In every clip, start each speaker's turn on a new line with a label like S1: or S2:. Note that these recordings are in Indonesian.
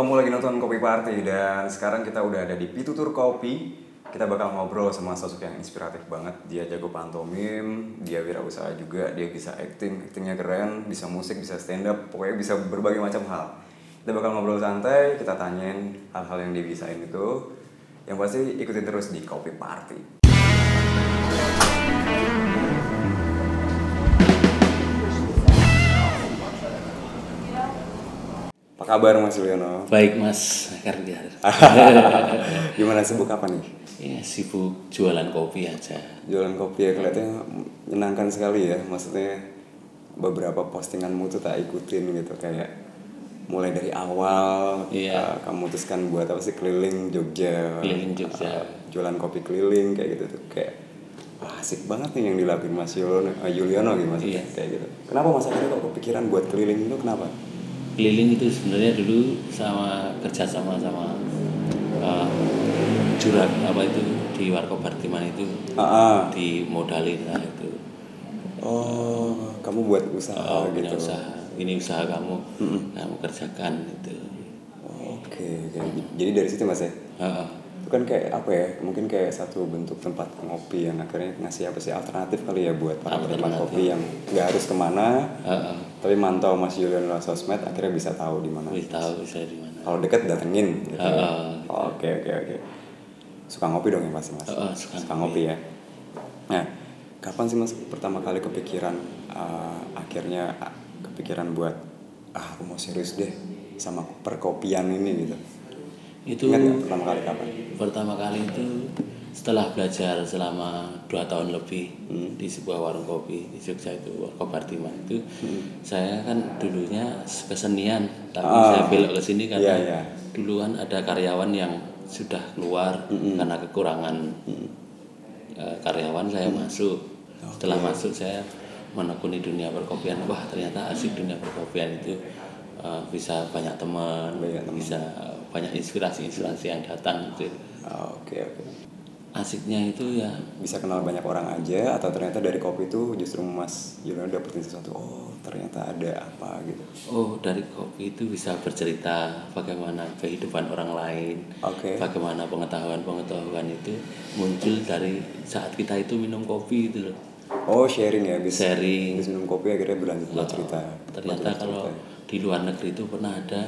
S1: kamu lagi nonton Kopi Party dan sekarang kita udah ada di Pitutur Kopi. Kita bakal ngobrol sama sosok yang inspiratif banget. Dia jago pantomim, dia wirausaha juga, dia bisa actingnya keren, bisa musik, bisa stand up, pokoknya bisa berbagai macam hal. Kita bakal ngobrol santai, kita tanyain hal-hal yang dia bisain itu. Yang pasti ikutin terus di Kopi Party. Apa kabar Mas Yuliano?
S2: Baik Mas Kardiar.
S1: Gimana, sibuk apa nih?
S2: Ya sibuk jualan kopi aja.
S1: Jualan kopi ya, kelihatannya menyenangkan sekali ya. Maksudnya beberapa postinganmu tuh tak ikutin gitu, kayak mulai dari awal. Kamu memutuskan buat apa sih, keliling Jogja. Jualan kopi keliling kayak gitu tuh, kayak wah, asik banget nih yang dilakuin Mas Yuliano gitu maksudnya. Kayak gitu. Kenapa Mas akhirnya kok kepikiran buat keliling itu, kenapa?
S2: Keliling itu sebenarnya dulu kerja sama Jurat apa itu di Warkop Bartiman itu dimodalin lah itu.
S1: Oh, kamu buat usaha gitu.
S2: Punya usaha. Ini usaha kamu kerjakan itu.
S1: Oke. Jadi dari situ Mas ya. Itu kan kayak apa ya? Mungkin kayak satu bentuk tempat ngopi yang akhirnya ngasih apa sih, alternatif kali ya buat para penikmat kopi yang nggak harus kemana. Tapi mantau Mas Yuliano sosmed akhirnya bisa tahu di mana.
S2: Bisa di mana.
S1: Kalau dekat datengin gitu. Oke. Suka ngopi dong ya Mas? Suka ngopi ya. Nah, kapan sih Mas pertama kali kepikiran akhirnya kepikiran buat aku mau serius deh sama perkopian ini gitu?
S2: Itu
S1: ingat gak pertama kali kapan?
S2: Pertama kali itu setelah belajar selama 2 tahun lebih di sebuah warung kopi di Jogja itu, Warkop Bartiman itu. Saya kan dulunya kesenian, tapi saya belok ke sini karena duluan ada karyawan yang sudah keluar karena kekurangan karyawan. Saya masuk. Setelah masuk saya menekuni dunia perkopian. Wah, ternyata asik dunia perkopian itu. Bisa banyak teman, bisa banyak inspirasi yang datang gitu.
S1: Oke.
S2: Asiknya itu ya
S1: bisa kenal banyak orang aja, atau ternyata dari kopi itu justru Mas Yuliano dapetin sesuatu. Oh, ternyata ada apa gitu.
S2: Oh, dari kopi itu bisa bercerita bagaimana kehidupan orang lain. Bagaimana pengetahuan itu muncul dari saat kita itu minum kopi itu loh.
S1: Oh, sharing ya, bisa minum kopi akhirnya berlanjut buat cerita.
S2: Ternyata kalau di luar negeri itu pernah ada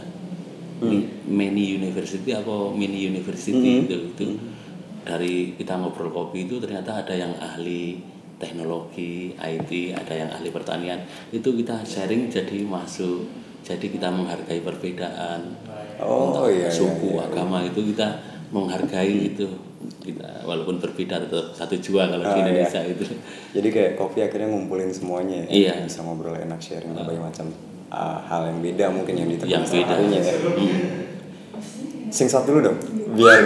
S2: mini university atau mini university itu dari kita ngobrol kopi itu ternyata ada yang ahli teknologi, IT, ada yang ahli pertanian. Itu kita sharing jadi masuk. Jadi kita menghargai perbedaan. Suku, agama itu kita menghargai itu. Kita walaupun berbeda tetap satu jua kalau di Indonesia itu.
S1: Jadi kayak kopi akhirnya ngumpulin semuanya ya. Bisa ngobrol enak, sharing berbagai macam hal yang beda mungkin yang ditekuni seharinya ya. Singshot dulu dong biar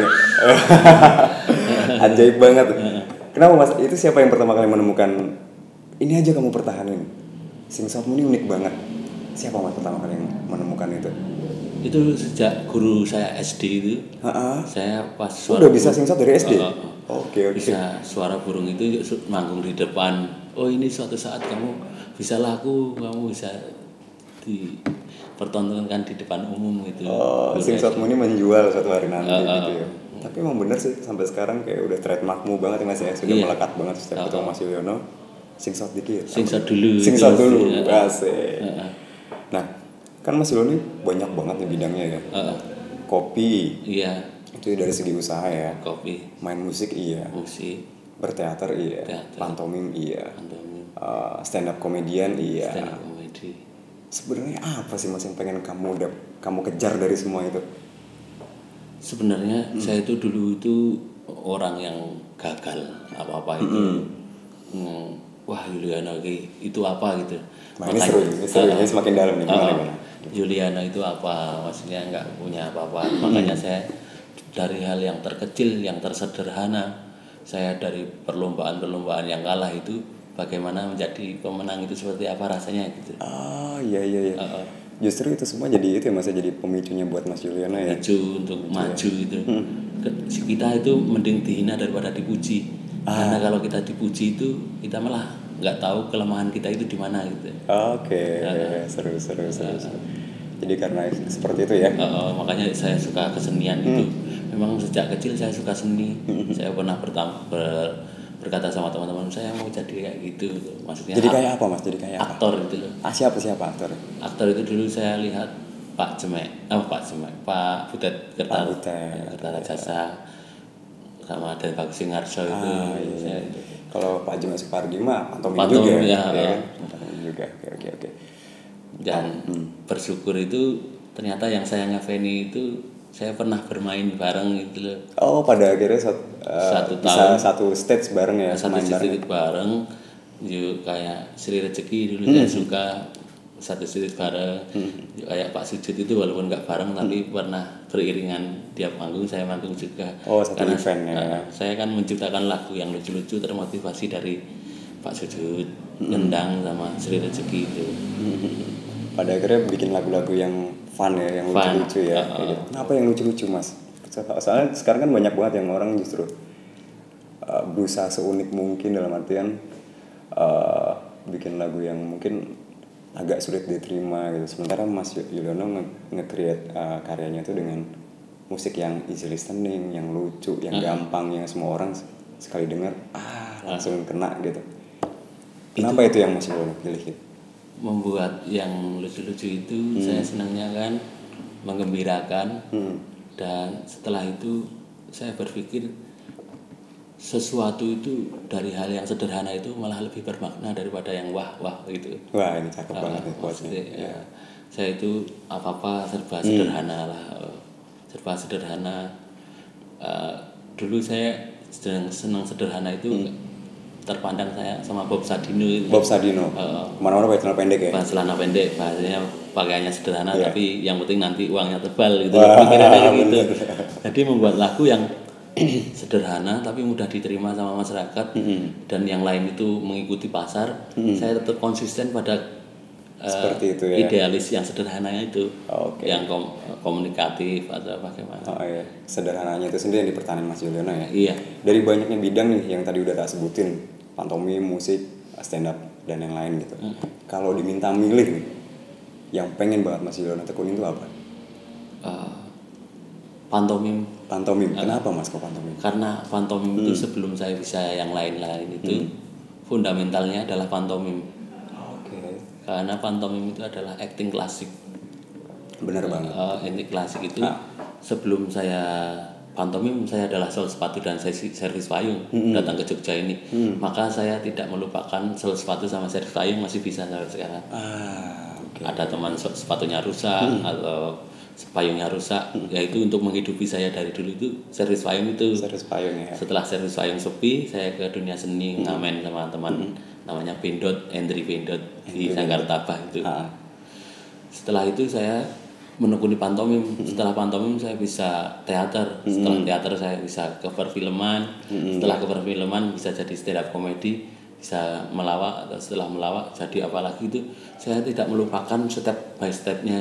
S1: ajaib banget. Kenapa Mas? Itu siapa yang pertama kali menemukan ini aja kamu pertahanin? Singshotmu ini unik banget. Siapa Mas pertama kali yang menemukan itu?
S2: Itu sejak guru saya SD itu. Saya pas
S1: udah bisa singshot dari SD? Oke.
S2: Bisa suara burung itu manggung di depan. Oh, ini suatu saat kamu bisa laku, kamu bisa dipertontonkan di depan umum gitu.
S1: Singshotmu ini menjual suatu hari nanti gitu ya. Tapi emang bener sih, sampai sekarang kayak udah trademarkmu banget ya Mas ya. Sudah melekat banget setiap ketemu Mas Yuliano. Singshot dikit.
S2: Singshot dulu.
S1: Asik. Nah, kan Mas Yuliano ini banyak banget nih bidangnya ya. Kopi.
S2: Iya.
S1: Itu dari segi usaha ya.
S2: Kopi.
S1: Main musik iya. Berteater iya. Pantomim iya. Stand up komedian iya. Sebenarnya apa sih Mas yang pengen kamu kejar dari semua itu?
S2: Sebenarnya saya itu dulu itu orang yang gagal apa-apa itu. Wah, Yuliano itu apa gitu.
S1: Nah, ini seru ini semakin dalam nih. Gimana?
S2: Yuliano itu apa? Maksudnya nggak punya apa-apa. Makanya saya dari hal yang terkecil, yang tersederhana, saya dari perlombaan yang kalah itu, bagaimana menjadi pemenang itu seperti apa rasanya gitu.
S1: Iya. Justru itu semua jadi itu ya Mas, jadi pemicunya buat Mas Yuliano ya.
S2: Pemicu untuk maju gitu. Kita itu mending dihina daripada dipuji. Karena kalau kita dipuji itu kita malah nggak tahu kelemahan kita itu di mana gitu.
S1: Oke. Seru. Jadi karena seperti itu ya.
S2: Makanya saya suka kesenian itu. Memang sejak kecil saya suka seni. Saya pernah berkata sama teman-teman saya mau jadi kayak gitu. Maksudnya
S1: jadi kayak apa Mas? Jadi kayak
S2: aktor
S1: apa?
S2: itu loh.
S1: Siapa aktor?
S2: Aktor itu dulu saya lihat Pak Butet Kertara Jasa sama dan Bagus Singarso itu.
S1: Iya. Kalau Pak Jemek Supardi mah pantomim juga
S2: ya
S1: kan? Pantomim juga. Oke.
S2: Dan bersyukur itu ternyata yang saya ngefeni itu saya pernah bermain bareng gitu loh.
S1: Oh, pada akhirnya
S2: tahun
S1: satu stage bareng ya,
S2: satu stage bareng. Yuk kayak Sri Rezeki dulu saya suka satu stage bareng. Kayak Pak Sujud itu walaupun nggak bareng tapi pernah beriringan dia manggung, saya manggung juga.
S1: Oh, satu
S2: karena
S1: event ya.
S2: Saya kan menciptakan lagu yang lucu-lucu termotivasi dari Pak Sujud, Gendang sama Sri Rezeki itu.
S1: Pada akhirnya bikin lagu-lagu yang fun ya, yang lucu-lucu ya. Gitu. Kenapa yang lucu-lucu Mas? Soalnya sekarang kan banyak banget yang orang justru berusaha seunik mungkin dalam artian bikin lagu yang mungkin agak sulit diterima gitu. Sementara Mas Yuliono nge-create karyanya itu dengan musik yang easy listening, yang lucu, yang gampang, yang semua orang sekali dengar langsung kena gitu. Kenapa itu yang Mas Yuliono pilih gitu?
S2: Membuat yang lucu-lucu itu saya senangnya kan menggembirakan. Dan setelah itu saya berpikir sesuatu itu dari hal yang sederhana itu malah lebih bermakna daripada yang wah gitu.
S1: Wah, ini cakep banget nih quotes-nya.
S2: Saya itu apa-apa serba sederhana lah. Serba sederhana. Dulu saya senang sederhana itu terpandang saya sama Bob Sadino itu.
S1: Bob Sadino. Kemana-mana pakai celana pendek ya?
S2: Celana pendek, bahasanya pakaiannya sederhana tapi yang penting nanti uangnya tebal gitu. Pikirannya gitu. Jadi membuat lagu yang sederhana tapi mudah diterima sama masyarakat dan yang lain itu mengikuti pasar. Saya tetap konsisten pada
S1: seperti itu ya.
S2: Idealis yang sederhananya itu. Yang komunikatif atau bagaimana.
S1: Sederhananya itu sendiri yang dipertahankan Mas Yuliono ya.
S2: Iya.
S1: Dari banyaknya bidang nih yang tadi udah tak sebutin, pantomim, musik, stand up dan yang lain gitu. Kalau diminta milih nih, yang pengen banget Mas Yuliono tekunin itu apa?
S2: Pantomim.
S1: Kenapa Mas kok pantomim?
S2: Karena pantomim itu sebelum saya bisa yang lain-lain itu fundamentalnya adalah pantomim. Karena pantomim itu adalah acting klasik.
S1: Benar banget.
S2: Acting klasik itu sebelum saya pantomim saya adalah sales sepatu dan servis payung datang ke Jogja ini. Maka saya tidak melupakan sales sepatu sama servis payung masih bisa sampai sekarang. Ada teman sepatunya rusak atau payungnya rusak, yaitu untuk menghidupi saya dari dulu itu servis payung itu.
S1: Servis payung ya.
S2: Setelah servis payung sepi, saya ke dunia seni ngamen sama teman namanya Endri Bendot di Sanggartapah itu. Setelah itu saya menekuni pantomim. Setelah pantomim saya bisa teater. Setelah teater saya bisa ke perfilman. Setelah ke perfilman bisa jadi stand up comedy, bisa melawak atau setelah melawak jadi apalagi itu saya tidak melupakan step by stepnya.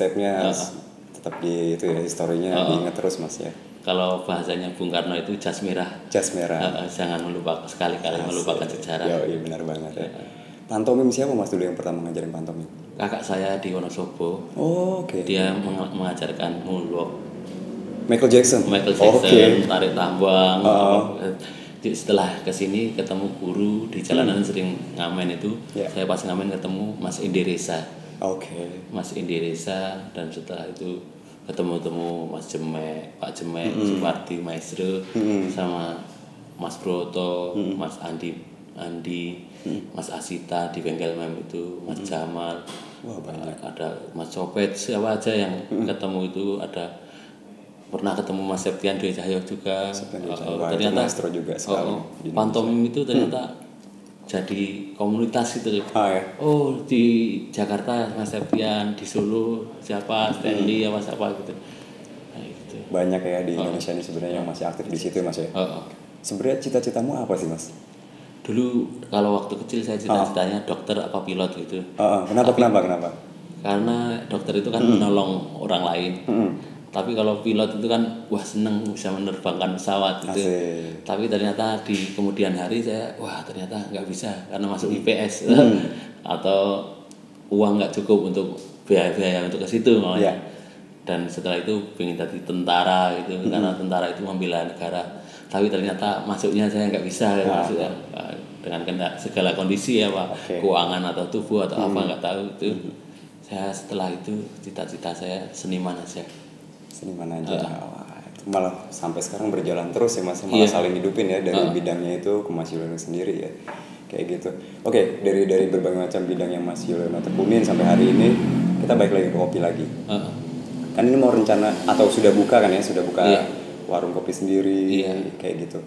S1: Tetap di itu ya historinya diingat terus Mas ya.
S2: Kalau bahasanya Bung Karno itu jas merah. Jangan melupakan sekali-kali melupakan sejarah.
S1: Iya benar banget ya. Pantomim siapa Mas dulu yang pertama ngajarin pantomim?
S2: Kakak saya di Wonosobo. Dia mengajarkan moonwalk.
S1: Michael Jackson,
S2: tarik tambang. Setelah kesini ketemu guru di jalanan sering ngamen itu. Saya pas ngamen ketemu Mas Indi Reza. Mas Indi Reza dan setelah itu ketemu Mas Jemek, Pak Jemek, Supardi Maestro sama Mas Broto, Mas Andi, Mas Asita di Bengkel Mem itu, Mas Jamal. Ada Mas Copet, siapa aja yang ketemu itu ada. Pernah ketemu Mas Septian Dwi Cahyo juga. Ternyata
S1: juga
S2: pantomim itu ternyata jadi komunitas itu. Di Jakarta Mas Septian, di Solo siapa Stanley siapa gitu. Gitu.
S1: Banyak ya di Indonesia ini sebenarnya yang masih aktif di situ Mas ya. Sebenarnya cita-citamu apa sih Mas?
S2: Dulu kalau waktu kecil saya cita-citanya dokter apa pilot gitu.
S1: Kenapa?
S2: Karena dokter itu kan menolong orang lain. Tapi kalau pilot itu kan seneng bisa menerbangkan pesawat gitu. Tapi ternyata di kemudian hari saya ternyata nggak bisa karena masuk IPS atau uang nggak cukup untuk biaya untuk ke situ makanya.
S1: Yeah.
S2: Dan setelah itu pengen jadi tentara gitu, karena tentara itu membela negara. Tapi ternyata masuknya saya nggak bisa masuk ya. Dengan segala kondisi ya Pak, keuangan atau tubuh atau apa nggak tahu itu. Saya setelah itu cita-cita saya seniman aja.
S1: Seniman aja. Malah sampai sekarang berjalan terus ya Mas, malah saling hidupin ya dari bidangnya itu ke Mas Yuliano sendiri ya, kayak gitu. Oke, dari berbagai macam bidang yang Mas Yuliano tekunin sampai hari ini, kita balik lagi ke kopi lagi. Kan ini mau rencana atau sudah buka kan ya, sudah buka warung kopi sendiri, kayak gitu.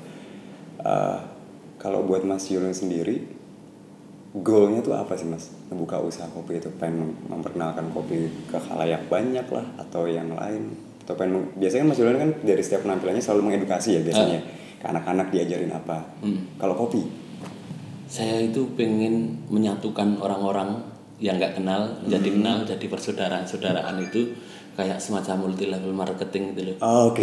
S1: Kalau buat Mas Yuliano sendiri, goalnya tuh apa sih Mas? Membuka usaha kopi itu, pengen memperkenalkan kopi ke khalayak banyak lah atau yang lain? Atau biasanya Mas Yuliano kan dari setiap penampilannya selalu mengedukasi ya biasanya ke anak-anak diajarin apa. Kalau kopi,
S2: saya itu pengen menyatukan orang-orang yang nggak kenal menjadi kenal, jadi persaudaraan itu kayak semacam multi level marketing gitu loh.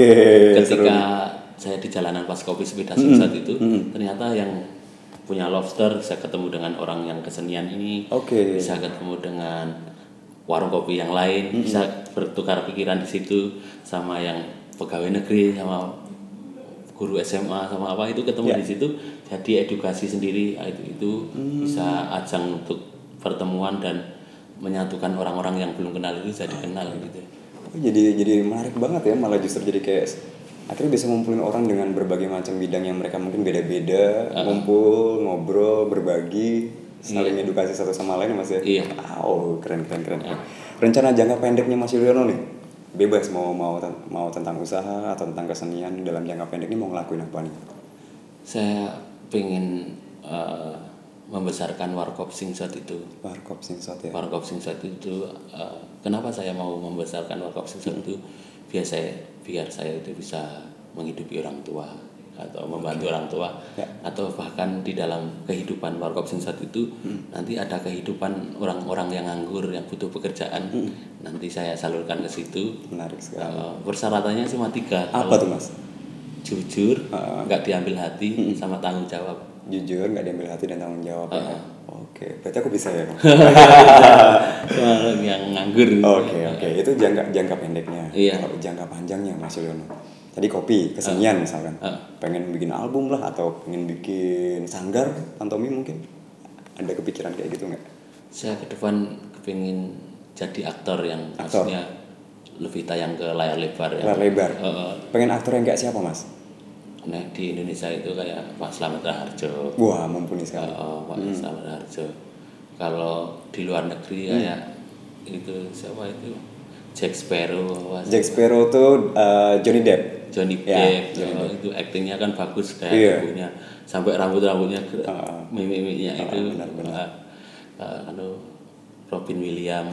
S2: Ketika saya di jalanan pas kopi sepeda Singset itu ternyata yang punya lobster bisa ketemu dengan orang yang kesenian ini, bisa ketemu dengan warung kopi yang lain, bisa bertukar pikiran di situ, sama yang pegawai negeri, sama guru SMA, sama apa itu ketemu di situ, jadi edukasi sendiri itu bisa ajang untuk pertemuan dan menyatukan orang-orang yang belum kenal itu jadi kenal gitu.
S1: Jadi menarik banget ya, malah justru jadi kayak akhirnya bisa ngumpulin orang dengan berbagai macam bidang yang mereka mungkin beda-beda, ngumpul, ngobrol, berbagi, saling edukasi satu sama lain Mas ya. Keren. Rencana jangka pendeknya Mas Yuliano nih, bebas mau tentang usaha atau tentang kesenian, dalam jangka pendek ini mau ngelakuin apa nih?
S2: Saya pengen membesarkan Warkop Singset itu.
S1: Warkop Singset ya.
S2: Warkop Singset itu kenapa saya mau membesarkan Warkop Singset itu? Biar saya itu bisa menghidupi orang tua atau membantu orang tua, atau bahkan di dalam kehidupan Warkop Singset itu nanti ada kehidupan orang-orang yang nganggur yang butuh pekerjaan, nanti saya salurkan ke situ.
S1: Menarik sekali.
S2: Persyaratannya cuma 3.
S1: Apa tuh Mas?
S2: Jujur, nggak diambil hati, sama tanggung jawab.
S1: Jujur, nggak diambil hati dan tanggung jawab. Berarti aku bisa ya.
S2: Yang nganggur.
S1: Itu jangka pendeknya. Kalau jangka panjangnya Mas Yuliano, tadi kopi, kesenian misalkan, pengen bikin album lah atau pengen bikin sanggar, pantomi mungkin, ada kepikiran kayak gitu nggak?
S2: Saya ke depan kepingin jadi aktor yang maksudnya lebih tayang ke layar lebar ya.
S1: Layar lebar. Pengen aktor yang kayak siapa Mas?
S2: Nah di Indonesia itu kayak Pak Slamet Raharjo.
S1: Wah, mumpuni sekali.
S2: Pak Slamet Raharjo. Kalau di luar negeri kayak itu siapa itu? Jack Sparrow.
S1: Jack Sparrow tuh Johnny Depp.
S2: Itu aktingnya kan bagus kayak ibunya, sampai rambutnya mimiknya itu. Robin Williams.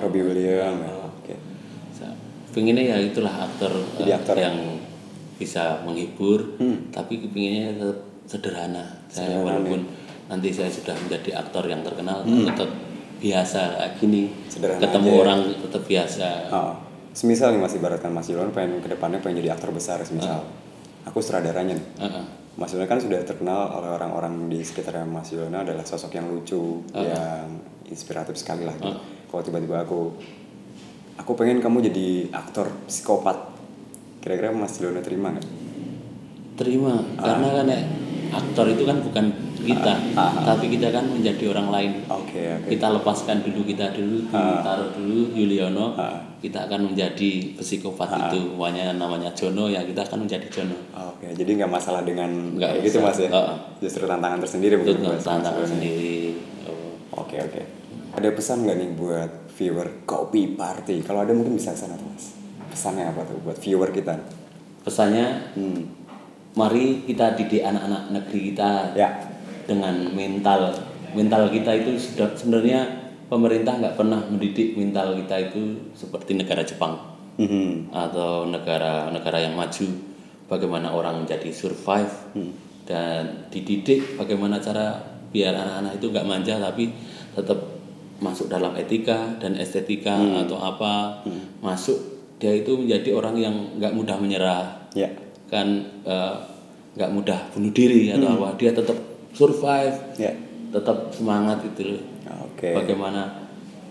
S2: Pengennya ya itulah aktor yang bisa menghibur, tapi kepinginnya tetap sederhana. Saya walaupun nanti saya sudah menjadi aktor yang terkenal, tetap biasa gini, ketemu orang tetap biasa.
S1: Semisal nih Mas, ibaratkan Mas Yuliano pengen kedepannya pengen jadi aktor besar semisal, aku sutradaranya nih. Mas Yuliano kan sudah terkenal oleh orang-orang di sekitar Mas Yuliano adalah sosok yang lucu, yang inspiratif sekali lah. Kalau tiba-tiba aku pengen kamu jadi aktor psikopat, kira-kira Mas Yuliano terima nggak?
S2: Terima, karena kan aktor itu kan bukan kita, tapi kita kan menjadi orang lain. Kita lepaskan dulu taruh dulu Yuliano, kita akan menjadi psikopat itu, namanya Jono ya, kita akan menjadi Jono.
S1: Jadi nggak masalah dengan kayak gitu Mas ya? Justru tantangan tersendiri bukan?
S2: Tantangan sendiri.
S1: Ada pesan nggak nih buat viewer Kopi Party? Kalau ada mungkin bisa kesana tuh Mas. Pesannya apa tuh buat viewer kita?
S2: Pesannya, mari kita didik anak-anak negeri kita dengan mental kita itu sudah sebenarnya pemerintah nggak pernah mendidik mental kita itu seperti negara Jepang atau negara yang maju. Bagaimana orang menjadi survive dan dididik bagaimana cara biar anak-anak itu nggak manja tapi tetap masuk dalam etika dan estetika atau apa, masuk dia itu menjadi orang yang nggak mudah menyerah, kan nggak mudah bunuh diri atau apa, dia tetap survive, tetap semangat itu loh. Bagaimana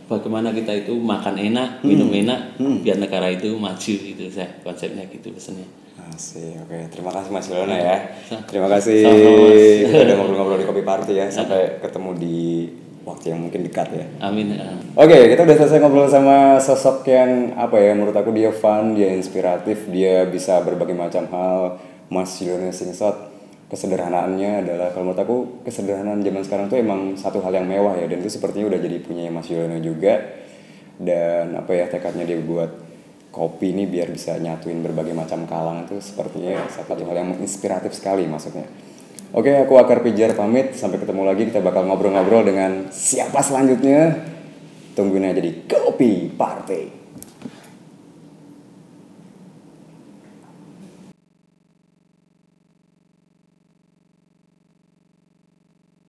S2: bagaimana kita itu makan enak, minum enak, biar negara itu maju itu saya konsepnya gitu pesannya.
S1: Asik, oke. Terima kasih Mas Ilona ya. Terima kasih kita udah ngobrol-ngobrol di Kopi Party ya. Sampai ketemu di waktu yang mungkin dekat ya.
S2: Amin.
S1: Oke, kita udah selesai ngobrol sama sosok yang apa ya, menurut aku dia fun, dia inspiratif, dia bisa berbagai macam hal. Mas Ilona Singsot, kesederhanaannya adalah, kalau menurut aku kesederhanaan zaman sekarang tuh emang satu hal yang mewah ya, dan itu sepertinya udah jadi punya Mas Ilona juga. Dan apa ya, tekadnya dia buat kopi ini biar bisa nyatuin berbagai macam kalangan itu sepertinya satu hal yang inspiratif sekali maksudnya. Oke, aku Akar Pijar pamit, sampai ketemu lagi, kita bakal ngobrol-ngobrol dengan siapa selanjutnya. Tungguin aja di Kopi Party.